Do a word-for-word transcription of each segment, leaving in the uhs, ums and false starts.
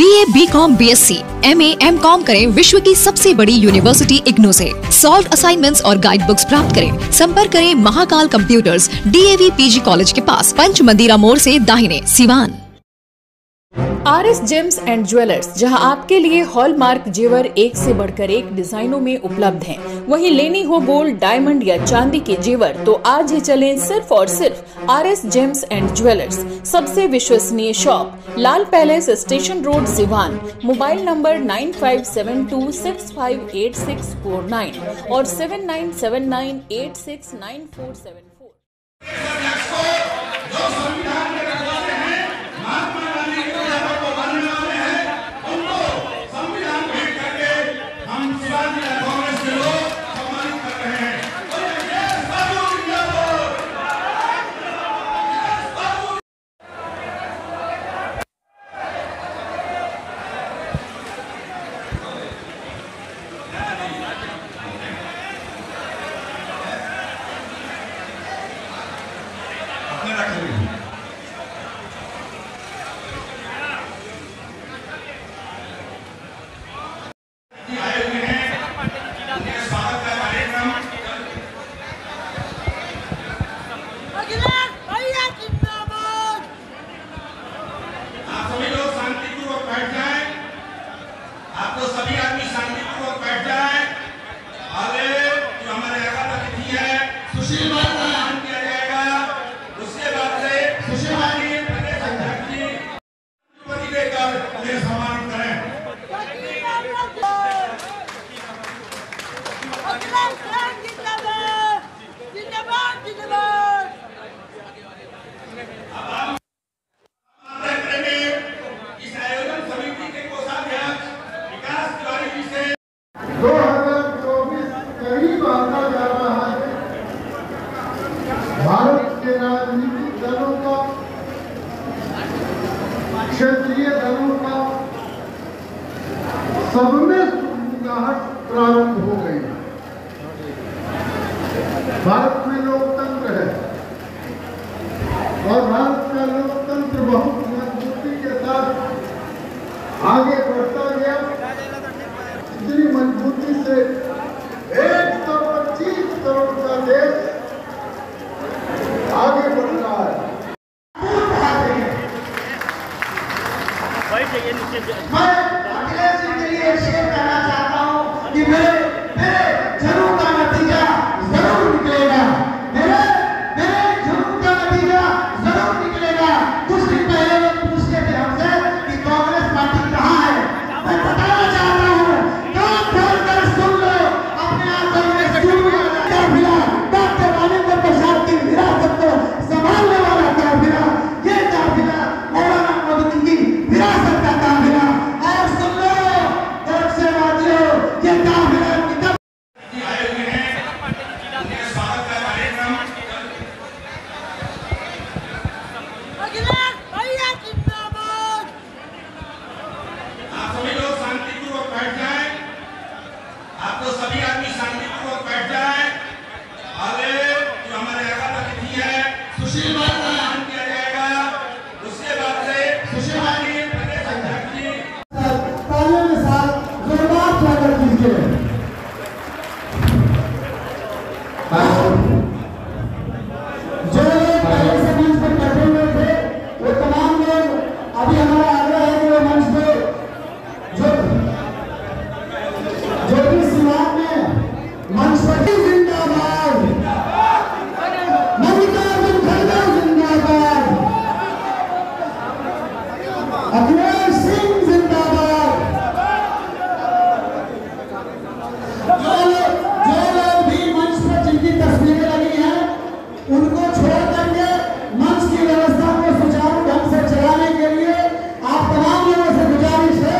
BA, BCom, BSc, MA, MCom करें विश्व की सबसे बड़ी यूनिवर्सिटी इग्नू से। सॉल्व असाइनमेंट्स और गाइड बुक्स प्राप्त करें। संपर्क करें Mahakal computers, DAV PG college के पास, पंच मंदिरा मोड़ से दाहिने, Siwan. R S gems and jewellers, जहां आपके लिए हॉलमार्क जेवर एक से बढ़कर एक डिजाइनों में उपलब्ध हैं। वहीं लेनी हो गोल्ड, डायमंड या चांदी के जेवर तो आज ही चलें सिर्फ और सिर्फ R S gems and jewellers. सबसे विश्वसनीय shop, Lal palace, station road, Siwan. Mobile number nine five seven two six five eight six four nine और seven nine seven nine eight six nine four seven four. Bharat के राजनीतिक दलों का, क्षेत्रीय दलों का सबमें सुगबुगाहट प्रारंभ हो गई। भारत में लोकतंत्र है और भारत का लोकतंत्र बहुत मजबूती के साथ आगे बढ़ता गया। इतनी मजबूती से एक सौ पच्चीस करोड़ का देश आगे बढ़ रहा है। मैं अखिलेश जी के लिए शेयर करना चाहता हूँ कि मेरे मेरे जरूर का नतीजा जरूर निकलेगा। मेरे मेरे जरूर का नतीजा जरूर निकलेगा। कुछ दिन पहले लोग पूछते थे हमसे कि कांग्रेस पार्टी कहाँ है। मैं बताना चाहता हूँ, कान खोल कर सुन लो, अपने आप कांग्रेस शुरू काफिला डॉक्टर राजेंद्र प्रसाद की विरासत को संभालने वाला काफिला, ये काफिला मौलाना मोदी की विरासत का काफिला। और सुन लो देशवासियों, ये काफिला कितना आप सभी लोग शांतिपूर्वक बैठ जाएं। आपको सभी आदमी शांतिपूर्वक बैठ जाएं। आगे जो हमारे आगामी अतिथि है सुशील बाबू का नाम किया जाएगा। उसके बाद से सुशील बाबू प्रदेश अध्यक्ष जी तालियों के साथ जोरदार स्वागत कीजिए। जो लोग पहले से मंच पर बैठे हुए थे वो तमाम लोग, अभी हमारा आग्रह है कि वो मंच पे जो जो भी सिवान में मंच पर जिंदाबाद, मल्लिकार्जुन खड़गे जिंदाबाद, अखिलेश सिंह जिंदाबाद। जो लोग जो लोग भी मंच पर जिनकी तस्वीरें लगी हैं उनको छोड़ करके मंच की व्यवस्था को सुचारू ढंग से चलाने के लिए आप तमाम लोगों से गुजारिश है।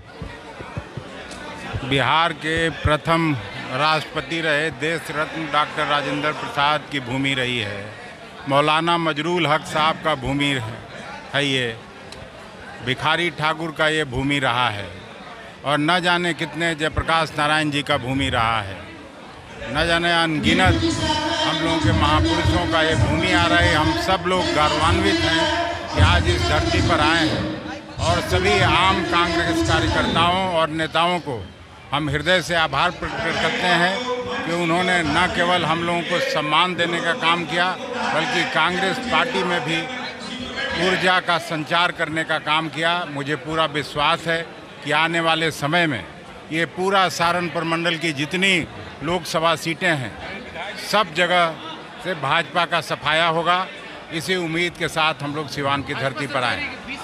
बिहार के प्रथम राष्ट्रपति रहे देश रत्न डॉक्टर राजेंद्र प्रसाद की भूमि रही है। मौलाना मजरूल हक साहब का भूमि है ये। भिखारी ठाकुर का ये भूमि रहा है और न जाने कितने जयप्रकाश नारायण जी का भूमि रहा है। न जाने अनगिनत हम लोगों के महापुरुषों का ये भूमि आ रहा है। हम सब लोग गौरवान्वित हैं कि आज इस धरती पर आए हैं और सभी आम कांग्रेस कार्यकर्ताओं और नेताओं को हम हृदय से आभार प्रकट करते हैं कि उन्होंने न केवल हम लोगों को सम्मान देने का काम किया, बल्कि कांग्रेस पार्टी में भी ऊर्जा का संचार करने का काम किया। मुझे पूरा विश्वास है कि आने वाले समय में ये पूरा सहारनपुर मंडल की जितनी लोकसभा सीटें हैं, सब जगह से भाजपा का सफाया होगा। इसी उम्मीद के साथ हम लोग सिवान की धरती पर आए।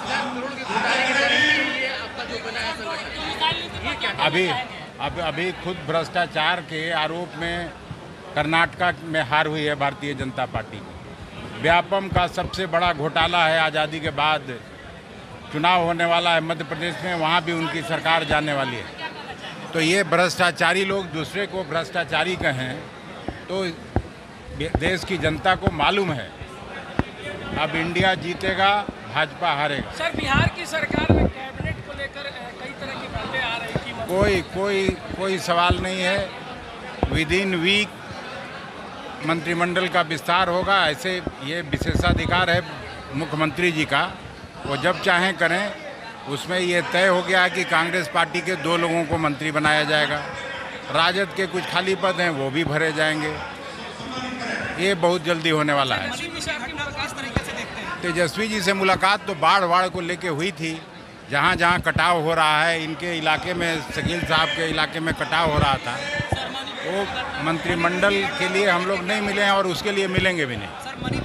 अभी अब अभी खुद भ्रष्टाचार के आरोप में कर्नाटक में हार हुई है भारतीय जनता पार्टी की। व्यापम का सबसे बड़ा घोटाला है, आज़ादी के बाद चुनाव होने वाला है मध्य प्रदेश में, वहाँ भी उनकी सरकार जाने वाली है। तो ये भ्रष्टाचारी लोग दूसरे को भ्रष्टाचारी कहें तो देश की जनता को मालूम है अब इंडिया जीतेगा, भाजपा हारेगा। सर, बिहार की सरकार में कैबिनेट को लेकर कई तरह की बातें आ रही थी। कोई कोई कोई सवाल नहीं है। विद इन वीक मंत्रिमंडल का विस्तार होगा। ऐसे ये विशेषाधिकार है मुख्यमंत्री जी का, वो जब चाहें करें। उसमें ये तय हो गया है कि कांग्रेस पार्टी के दो लोगों को मंत्री बनाया जाएगा। राजद के कुछ खाली पद हैं, वो भी भरे जाएंगे। ये बहुत जल्दी होने वाला है। तेजस्वी जी से मुलाकात तो बाढ़ वाढ़ को लेके हुई थी। जहाँ जहाँ कटाव हो रहा है, इनके इलाके में, शकील साहब के इलाके में कटाव हो रहा था, वो मंत्रिमंडल के लिए हम लोग नहीं मिले हैं और उसके लिए मिलेंगे भी नहीं।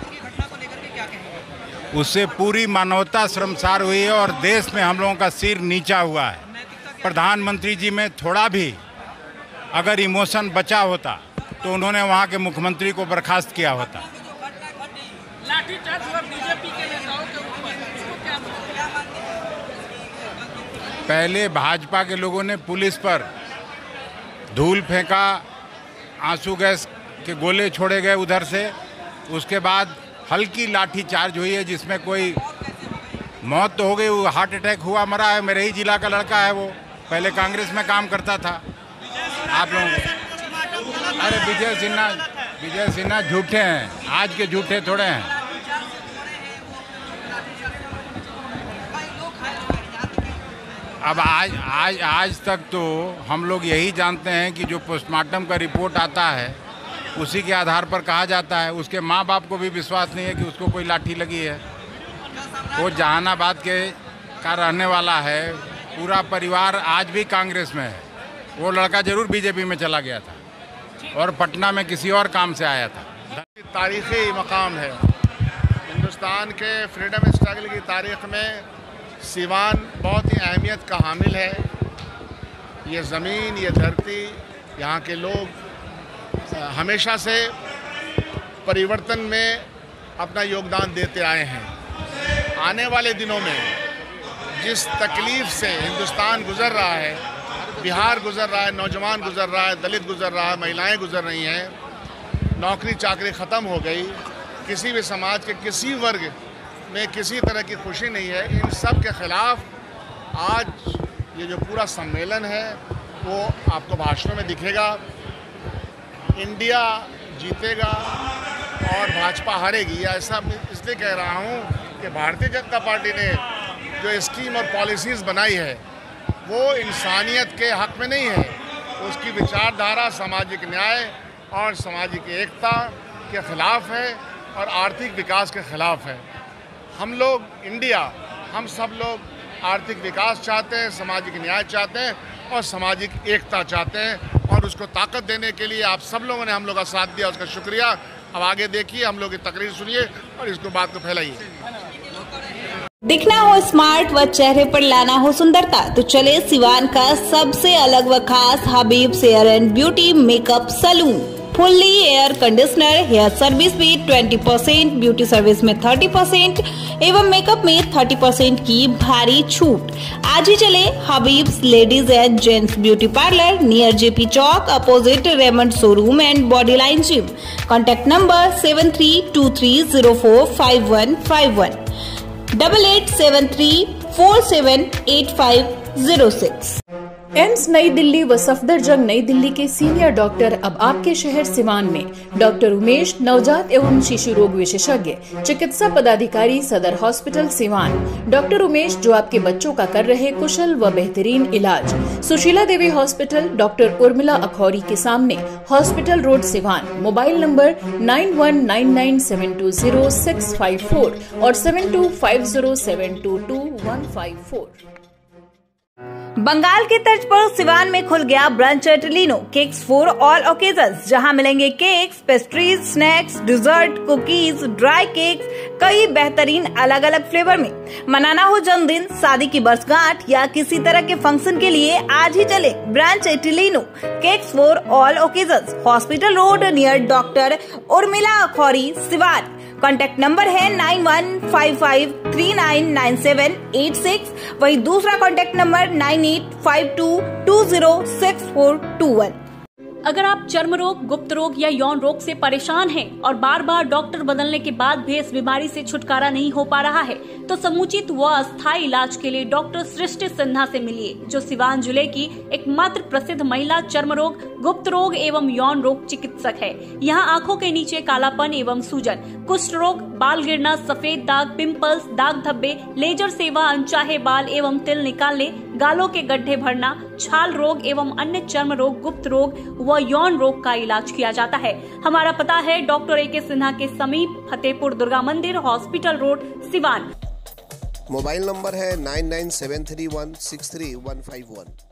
उससे पूरी मानवता शर्मसार हुई है और देश में हम लोगों का सिर नीचा हुआ है। प्रधानमंत्री जी में थोड़ा भी अगर इमोशन बचा होता तो उन्होंने वहाँ के मुख्यमंत्री को बर्खास्त किया होता। लाठीचार्ज हुआ बीजेपी के नेताओं के ऊपर, इसको क्या मानते हैं? पहले भाजपा के लोगों ने पुलिस पर धूल फेंका, आंसू गैस के गोले छोड़े गए उधर से। उसके बाद हल्की लाठी चार्ज हुई है जिसमें कोई मौत तो हो गई, वो हार्ट अटैक हुआ, मरा है। मेरे ही जिला का लड़का है, वो पहले कांग्रेस में काम करता था। आप लोगों को अरे विजय सिन्हा विजय सिन्हा झूठे हैं, आज के झूठे थोड़े हैं। अब आज आज आज तक तो हम लोग यही जानते हैं कि जो पोस्टमार्टम का रिपोर्ट आता है उसी के आधार पर कहा जाता है। उसके माँ बाप को भी विश्वास नहीं है कि उसको कोई लाठी लगी है। वो जहानाबाद के का रहने वाला है, पूरा परिवार आज भी कांग्रेस में है। वो लड़का जरूर बीजेपी में चला गया था और पटना में किसी और काम से आया था। तारीख़ी मकाम है हिंदुस्तान के फ्रीडम स्ट्रगल की तारीख़ में। सिवान बहुत ही अहमियत का हामिल है। ये ज़मीन, ये धरती, यहाँ के लोग हमेशा से परिवर्तन में अपना योगदान देते आए हैं। आने वाले दिनों में जिस तकलीफ़ से हिंदुस्तान गुज़र रहा है, बिहार गुज़र रहा है, नौजवान गुज़र रहा है, दलित गुज़र रहा है, महिलाएं गुज़र रही हैं, नौकरी चाकरी ख़त्म हो गई, किसी भी समाज के किसी वर्ग में किसी तरह की खुशी नहीं है। इन सब के ख़िलाफ़ आज ये जो पूरा सम्मेलन है वो आपको भाषणों में दिखेगा। इंडिया जीतेगा और भाजपा हारेगी, ऐसा मैं इसलिए कह रहा हूँ कि भारतीय जनता पार्टी ने जो स्कीम और पॉलिसीज़ बनाई है वो इंसानियत के हक़ में नहीं है। उसकी विचारधारा सामाजिक न्याय और सामाजिक एकता के ख़िलाफ़ है और आर्थिक विकास के ख़िलाफ़ है। हम लोग इंडिया, हम सब लोग आर्थिक विकास चाहते हैं, सामाजिक न्याय चाहते हैं और सामाजिक एकता चाहते हैं, और उसको ताकत देने के लिए आप सब लोगों ने हम लोग का साथ दिया, उसका शुक्रिया। अब आगे देखिए, हम लोग की तकरीर सुनिए और इसको बात को फैलाइए। दिखना हो स्मार्ट व चेहरे पर लाना हो सुंदरता, तो चले सिवान का सबसे अलग व खास Habib hair and beauty makeup salon. Fully air conditioner, hair service में ट्वेंटी परसेंट, ब्यूटी सर्विस में थर्टी परसेंट एवं मेकअप में थर्टी परसेंट की भारी छूट। आज ही चले Habib's ladies and gents beauty parlour, near JP चौक, opposite Raymond showroom and body line gym. Contact number seven three two three zero four five one five one, double eight seven three four seven eight five zero six. AIIMS New Delhi व सफदरजंग नई दिल्ली के senior doctor अब आपके शहर सिवान में। Doctor Umesh, नवजात एवं शिशु रोग विशेषज्ञ, चिकित्सा पदाधिकारी, सदर हॉस्पिटल सिवान। डॉक्टर उमेश जो आपके बच्चों का कर रहे कुशल व बेहतरीन इलाज। सुशीला देवी हॉस्पिटल, डॉक्टर उर्मिला अखौरी के सामने, hospital road Siwan. Mobile number nine one nine nine seven two zero six five four और seven two five zero seven two two one five four. Bengal के तर्ज पर सिवान में खुल गया branch Tilino cakes for all occasions, जहां मिलेंगे cakes, pastries, snacks, dessert, cookies, dry cakes, कई बेहतरीन अलग अलग फ्लेवर में। मनाना हो जन्मदिन, शादी की वर्षगांठ या किसी तरह के फंक्शन के लिए आज ही चले branch Tilino cakes for all occasions, hospital road near doctor Urmila Akhauri Siwan. Contact number है nine one five five three nine nine seven eight six. वही दूसरा contact number nine eight five two two zero six four two one. अगर आप चर्म रोग, गुप्त रोग या यौन रोग से परेशान हैं और बार बार डॉक्टर बदलने के बाद भी इस बीमारी से छुटकारा नहीं हो पा रहा है, तो समुचित व अस्थायी इलाज के लिए डॉक्टर सृष्टि सिन्हा से मिलिए, जो सिवान जिले की एकमात्र प्रसिद्ध महिला चर्म रोग, गुप्त रोग एवं यौन रोग चिकित्सक है। यहाँ आंखों के नीचे कालापन एवं सूजन, कुष्ठ रोग, बाल गिरना, सफेद दाग, पिंपल्स, दाग धब्बे, लेजर सेवा, अनचाहे बाल एवं तिल निकालने, गालों के गड्ढे भरना, छाल रोग एवं अन्य चर्म रोग, गुप्त रोग व यौन रोग का इलाज किया जाता है। हमारा पता है डॉक्टर ए के सिन्हा के समीप, Fatehpur Durga Mandir, hospital road, Siwan. Mobile number है nine nine seven three one six three one five one.